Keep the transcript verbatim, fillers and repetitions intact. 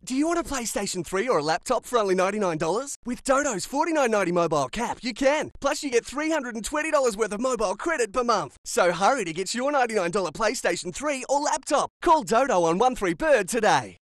Do you want a PlayStation three or a laptop for only ninety-nine dollars? With Dodo's forty-nine ninety mobile cap, you can. Plus, you get three hundred twenty dollars worth of mobile credit per month. So hurry to get your ninety-nine dollars PlayStation three or laptop. Call Dodo on one three bird today.